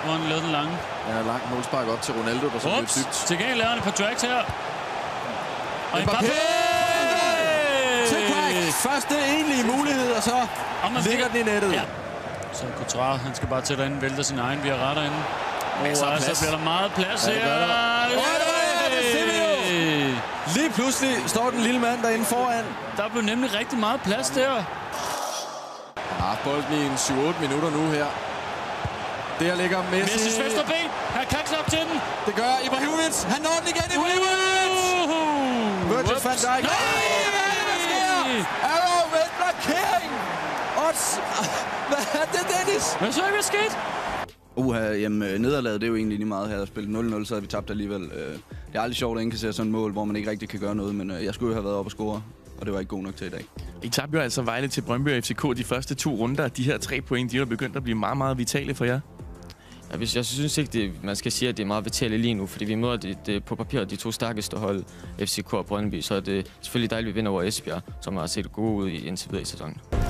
hvor han lavede den lange. Ja, langt målspark op til Ronaldo, der så blev dybt. Til gengæld laver han på tracks her. Og Mbappé! Til Quack! Første egentlige mulighed, og så ligger den i nettet. Ja. Så Courtois, han skal bare til derinde, vælter sin egen via retter inde. Og så bliver der meget plads her. Lige pludselig står den lille mand derinde foran. Der blev nemlig rigtig meget plads der. Ja, bolden i en 7-8 minutter nu her. Der ligger Messi. Messis venstre ben. Han kan knap til den. Det gør Ibrahimovic. Han når den igen. Ibrahimovic! Virgil van Dijk. Nej, hvad er det, der sker? Arrow med en blokering. Hvad er det, Dennis? Hvad så er der sket? Jamen, nederlaget, det er jo egentlig lige meget her at spille 0-0, så havde vi tabt alligevel. Det er aldrig sjovt at indkassere sådan et mål, hvor man ikke rigtig kan gøre noget, men jeg skulle jo have været op og score, og det var ikke god nok til i dag. I tabte jo altså Vejle til Brøndby og FCK de første 2 runder. De her 3 point, de er begyndt at blive meget, meget vitale for jer. Ja, jeg synes ikke, man skal sige, at det er meget vitale lige nu, fordi vi møder det på papiret de 2 stærkeste hold, FCK og Brøndby, så er det selvfølgelig dejligt, at vi vinder over Esbjerg, som har set gode ud indtil videre i sæsonen.